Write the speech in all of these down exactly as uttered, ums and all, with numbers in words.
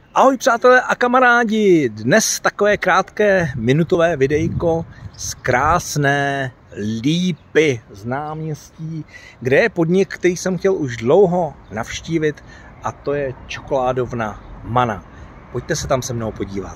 Ahoj přátelé a kamarádi, dnes takové krátké minutové videjko z krásné Lípy z náměstí, kde je podnik, který jsem chtěl už dlouho navštívit, a to je čokoládovna Mana. Pojďte se tam se mnou podívat.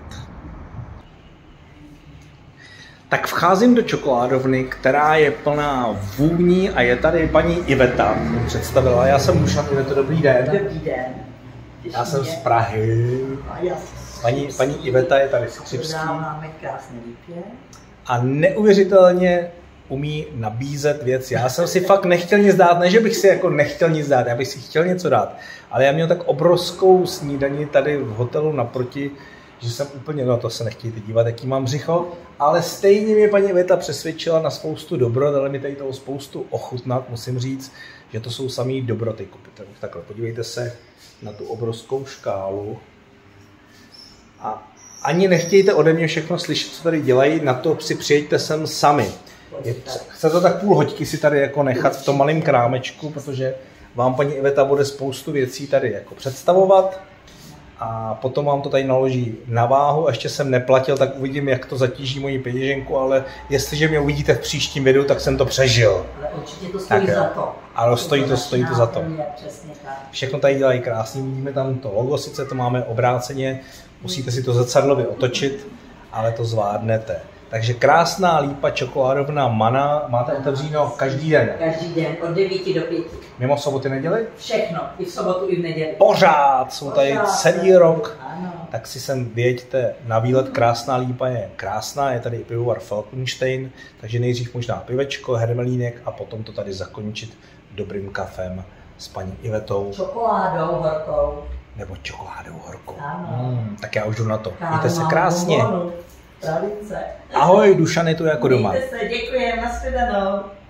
Tak vcházím do čokoládovny, která je plná vůní a je tady paní Iveta, mě představila. Já jsem Dušan, Iveto, dobrý den. Dobrý den. Já jsem z Prahy. Paní, paní Iveta je tady z Křivský. Máme krásné Lípě. A neuvěřitelně umí nabízet věci. Já jsem si fakt nechtěl nic dát, ne, že bych si jako nechtěl nic dát, já bych si chtěl něco dát. Ale já měl tak obrovskou snídani tady v hotelu naproti, že jsem úplně, no to se nechtějte dívat, jaký mám břicho, ale stejně mě paní Iveta přesvědčila na spoustu dobrot, ale mi tady toho spoustu ochutnat, musím říct, že to jsou samý dobroty. Takhle, podívejte se na tu obrovskou škálu a ani nechtějte ode mě všechno slyšet, co tady dělají, na to si přijeďte sem sami. Je, chce to tak půl hoďky si tady jako nechat v tom malém krámečku, protože vám paní Iveta bude spoustu věcí tady jako představovat a potom vám to tady naloží na váhu. Ještě jsem neplatil, tak uvidím, jak to zatíží moji peněženku, ale jestliže mě uvidíte v příštím videu, tak jsem to přežil. Ale určitě to stojí tak, za to. Ale stojí to, stojí to za to. Přesně tak. Všechno tady dělají krásně, vidíme tam to logo, sice to máme obráceně, musíte si to zrcadlově otočit, ale to zvládnete. Takže krásná Lípa, čokoládovna Mana, máte otevřeno každý den? Každý den, od devíti do pěti. Mimo soboty, neděli? Všechno, i v sobotu, i v neděli. Pořád, jsou tady Pořád, celý rok. Ano. Tak si sem vyjeďte na výlet, krásná Lípa je krásná, je tady i pivovar Falkenstein, takže nejdřív možná pivečko, hermelínek a potom to tady zakončit dobrým kafem s paní Ivetou. Čokoládou horkou. Nebo čokoládou horkou. Ano. Hmm, tak já už jdu na to. Kávu Mějte se máme krásně. bombonu. Tradice. Ahoj, Dušan je tu jako doma. Mějte se, děkujem, nashledanou.